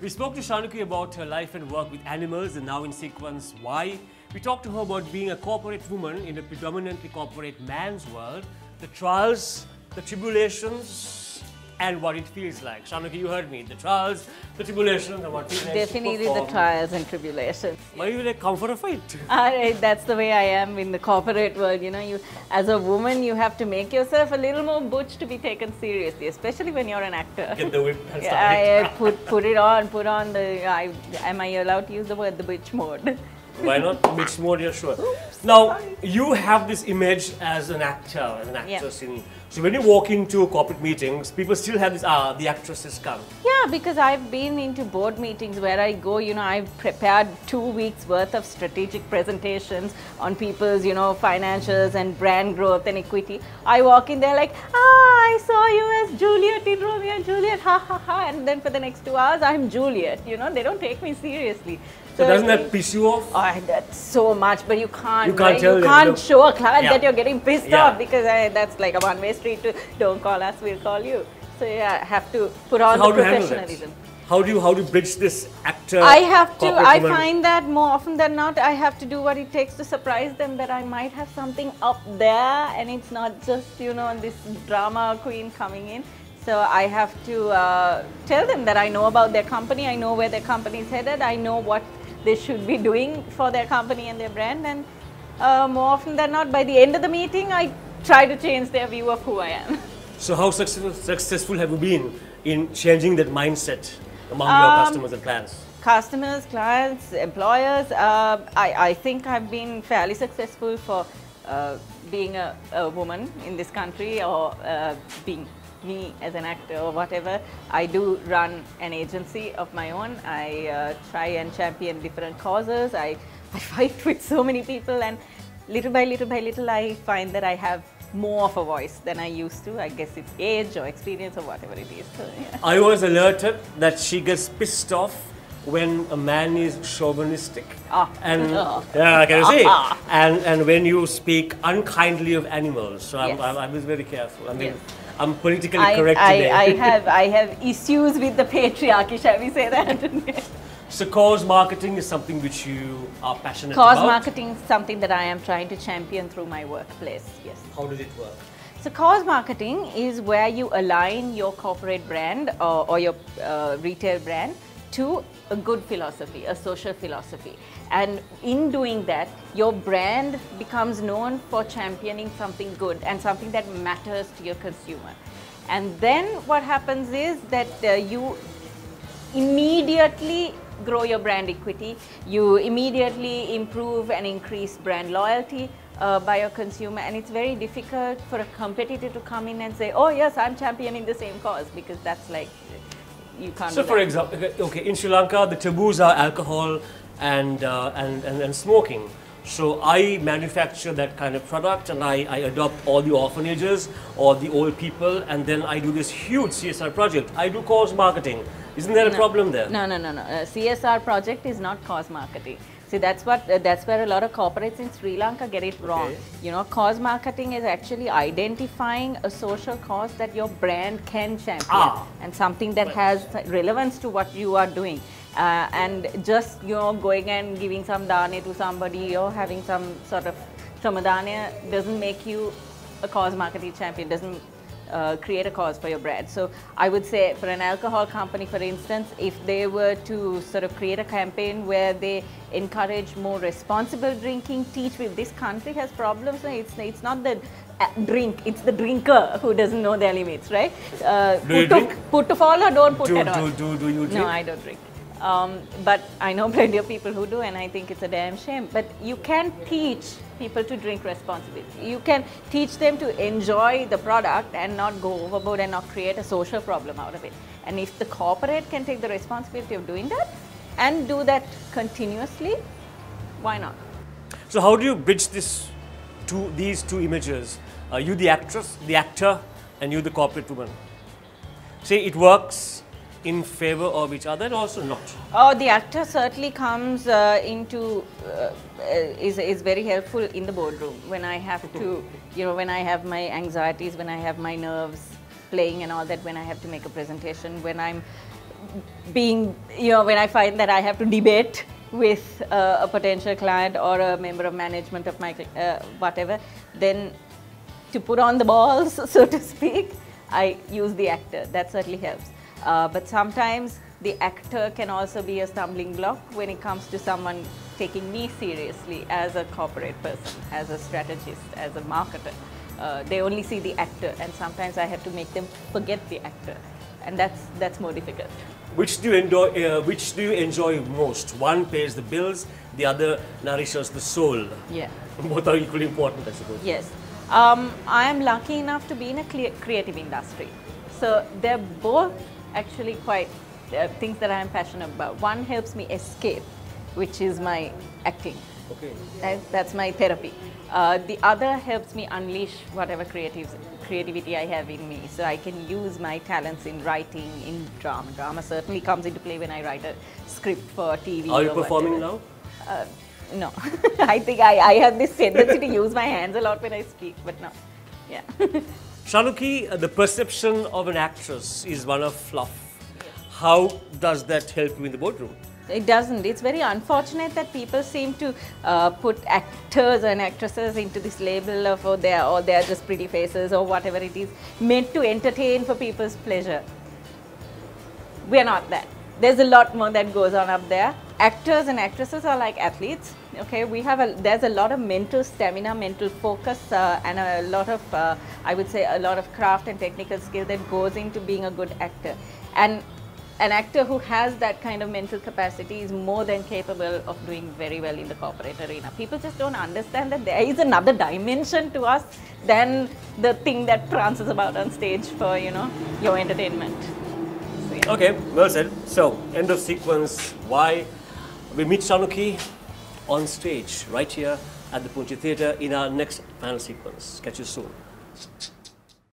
We spoke to Shanuki about her life and work with animals, and now in sequence why. We talked to her about being a corporate woman in a predominantly corporate man's world, the trials, the tribulations, and what it feels like. Shanuki, you heard me. The trials, the tribulations, and what it feels like. Definitely the trials and tribulations. Why you like come for a fight? That's the way I am in the corporate world. You know, you as a woman, you have to make yourself a little more butch to be taken seriously, especially when you're an actor. Get the whip and start it. Put on the. Am I allowed to use the word the bitch mode? Why not? Bitch mode, yeah, sure. Oops, now, sorry. you have this image as an actor, as an actress. Yeah. So when you walk into corporate meetings, people still have this, the actress has come. Yeah, because I've been into board meetings where I go, you know, I've prepared 2 weeks worth of strategic presentations on people's, you know, financials and brand growth and equity. I walk in there like, I saw you as Juliet in Romeo and Juliet, ha ha ha. And then for the next 2 hours, I'm Juliet, you know, they don't take me seriously. So doesn't that piss you off? Oh, that's so much, but you can't. You can't tell them. You can't show a client that you're getting pissed off, because that's like a one-way street to don't call us, we'll call you. So yeah, I have to put on the professionalism. How do you bridge this actor? I find that more often than not, I have to do what it takes to surprise them that I might have something up there, and it's not just, you know, this drama queen coming in. So I have to tell them that I know about their company, I know where their company is headed, I know what they should be doing for their company and their brand, and more often than not, by the end of the meeting, I try to change their view of who I am. So how successful have you been in changing that mindset among your customers and clients? Customers, clients, employers, I think I've been fairly successful for being a woman in this country, or being me as an actor or whatever. I do run an agency of my own. I try and champion different causes. I fight with so many people, and little by little I find that I have more of a voice than I used to. I guess it's age or experience or whatever it is. So, yeah. I was alerted that she gets pissed off when a man is chauvinistic. Yeah, can you see? And when you speak unkindly of animals. So I was very careful. I mean, yes. I'm politically correct today. I have issues with the patriarchy, shall we say that? So cause marketing is something which you are passionate about? Cause marketing is something that I am trying to champion through my workplace, yes. How does it work? So cause marketing is where you align your corporate brand or your retail brand to a good philosophy, a social philosophy. And in doing that, your brand becomes known for championing something good and something that matters to your consumer. And then what happens is that you immediately grow your brand equity, you immediately improve and increase brand loyalty by your consumer, and it's very difficult for a competitor to come in and say, oh yes, I'm championing the same cause, because that's like, you can't. So for example, okay, in Sri Lanka the taboos are alcohol and smoking. So I manufacture that kind of product, and I adopt all the orphanages or the old people, and then I do this huge CSR project. I do cause marketing. Isn't there a problem there? No. CSR project is not cause marketing. See, that's where a lot of corporates in Sri Lanka get it wrong. Okay. You know, cause marketing is actually identifying a social cause that your brand can champion, and something that has relevance to what you are doing. And just, you know, going and giving some dane to somebody or having some sort of samadhana doesn't make you a cause marketing champion, doesn't create a cause for your brand. So I would say for an alcohol company, for instance, if they were to sort of create a campaign where they encourage more responsible drinking, teach with this country has problems, it's not the drink, it's the drinker who doesn't know their limits, right? Put to fall or don't put at all. Do you drink? No, I don't drink. But I know plenty of people who do, and I think it's a damn shame. But you can teach people to drink responsibly. You can teach them to enjoy the product and not go overboard and not create a social problem out of it. And if the corporate can take the responsibility of doing that and do that continuously, why not? So how do you bridge these two images? You the actress, the actor, and you the corporate woman. Say it works in favor of each other and also not? Oh, the actor certainly comes is very helpful in the boardroom when I have to, you know, when I have my anxieties, when I have my nerves playing and all that, when I have to make a presentation, when I'm being, when I find that I have to debate with a potential client or a member of management of my whatever, then to put on the balls, so to speak, I use the actor. That certainly helps. But sometimes the actor can also be a stumbling block when it comes to someone taking me seriously as a corporate person, as a strategist, as a marketer. They only see the actor, and sometimes I have to make them forget the actor, and that's more difficult. Which do you enjoy most? One pays the bills, the other nourishes the soul. Yeah. Both are equally important, I suppose. Yes. I am lucky enough to be in a creative industry. So they're both actually quite things that I am passionate about. One helps me escape, which is my acting. Okay. That's my therapy. The other helps me unleash whatever creativity I have in me. So I can use my talents in writing, in drama. Drama certainly comes into play when I write a script for TV. Are you performing now? No. I think I have this tendency to use my hands a lot when I speak, but no. Yeah. Shanuki, the perception of an actress is one of fluff. How does that help you in the boardroom? It doesn't. It's very unfortunate that people seem to put actors and actresses into this label of they're just pretty faces or whatever it is, meant to entertain for people's pleasure. We're not that. There's a lot more that goes on up there. Actors and actresses are like athletes. Okay, there's a lot of mental stamina, mental focus, and a lot of I would say a lot of craft and technical skill that goes into being a good actor. And an actor who has that kind of mental capacity is more than capable of doing very well in the corporate arena. People just don't understand that there is another dimension to us than the thing that prances about on stage for, your entertainment. So, yeah. Okay, well said. So, end of sequence. Why? We meet Shanuki on stage right here at the Punchi Theatre in our next final sequence. Catch you soon.